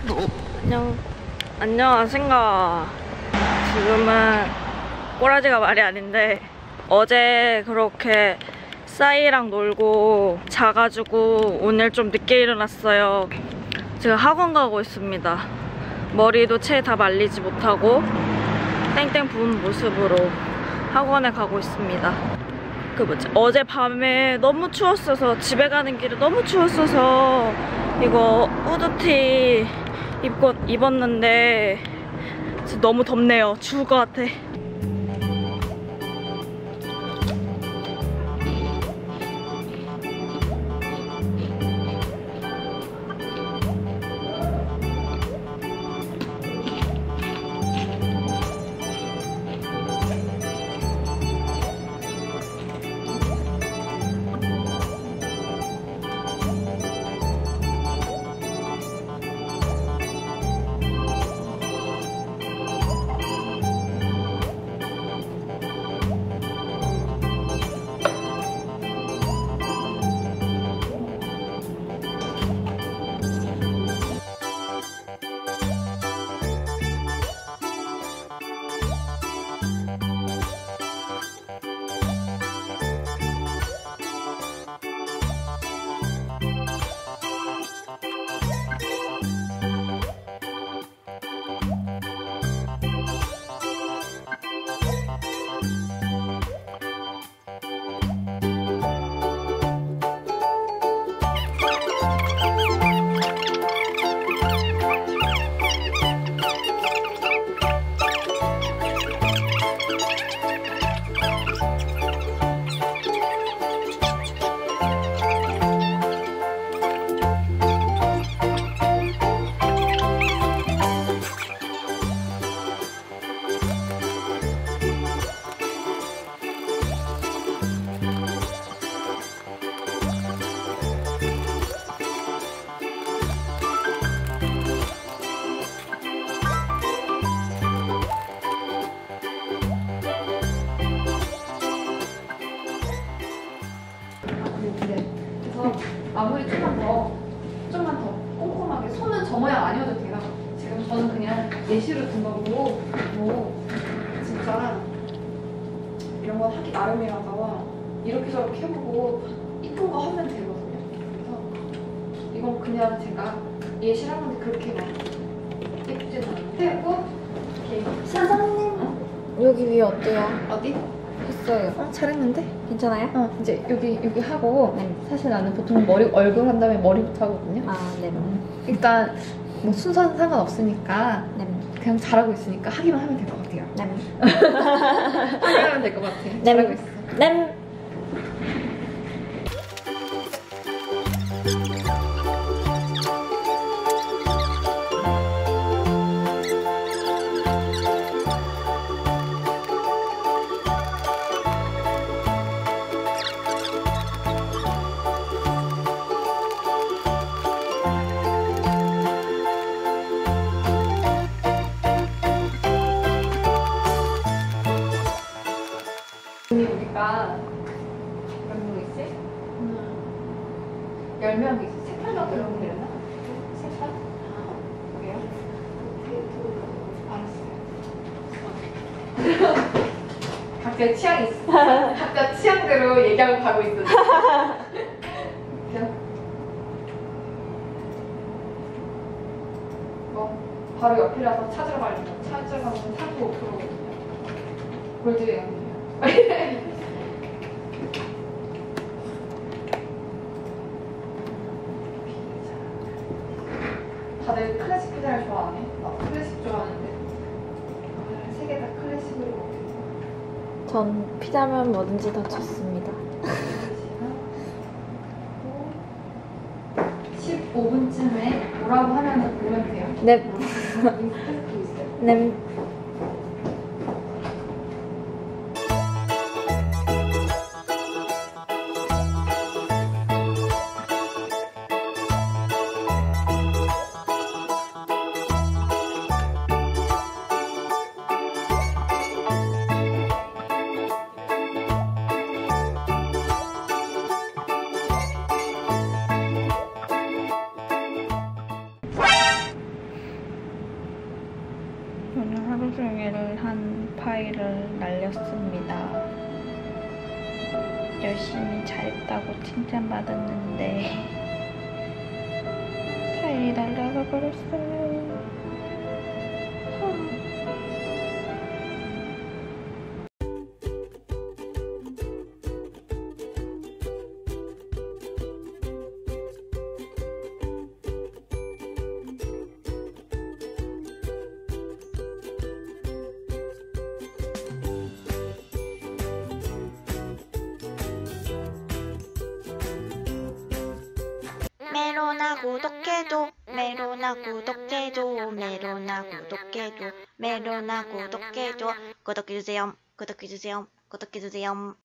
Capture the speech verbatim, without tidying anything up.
안녕. 안녕하신가. 지금은 꼬라지가 말이 아닌데 어제 그렇게 싸이랑 놀고 자가지고 오늘 좀 늦게 일어났어요. 지금 학원 가고 있습니다. 머리도 채 다 말리지 못하고 땡땡 부은 모습으로 학원에 가고 있습니다. 그 뭐지? 어제 밤에 너무 추웠어서 집에 가는 길에 너무 추웠어서 이거 후드티 입고, 입었는데 진짜 너무 덥네요. 죽을 것 같아. 마무리 좀만 더, 좀만 더 꼼꼼하게. 손은 저 모양 아니어도 돼요. 지금 저는 그냥 예시로 든 거고, 뭐 진짜 이런 거 하기 나름이라서 이렇게 저렇게 해보고 이쁜 거 하면 되거든요. 그래서 이건 그냥 제가 예시를 하는데 그렇게 막 예쁘진 않은데 하고 이렇게. 사장님 어? 여기 위에 어때요? 어디? 했어요. 어, 잘했는데? 괜찮아요? 어, 이제 여기 여기 하고. 네. 사실 나는 보통 머리 얼굴 한 다음에 머리부터 하거든요. 아, 네. 일단 뭐 순서는 상관없으니까 네. 그냥 잘하고 있으니까 하기만 하면 될 것 같아요. 네. 하기만 하면 될 것 같아. 네. 잘하고 있어. 네. 우리가 몇 명이지? 열 명이지? 세 판 정도 이런 거 되려나? 세 판? 그래요? 알았어요. 각자 취향이 있어. 각자 취향대로 얘기하고 가고 있어. 뭐 바로 옆이라서 찾으러 가려고. 찾으러 가면 삼십오 퍼센트거든요. 골드웨어. 다들 클래식 피자를 좋아하네. 나 클래식 좋아하는데 세 개 다 클래식으로 먹겠어. 전 피자면 뭐든지 다 좋습니다. 십오 분쯤에 뭐라고 하면 오면 돼요. 네. 네. 오늘 하루 종일 한 파일을 날렸습니다. 열심히 잘했다고 칭찬받았는데 파일이 날아가 버렸어요. 메로나 구독해줘 메로나 구독해줘 메로나 구독해줘 메로나 구독해줘 구독해주세요 구독해주세요 구독해주세요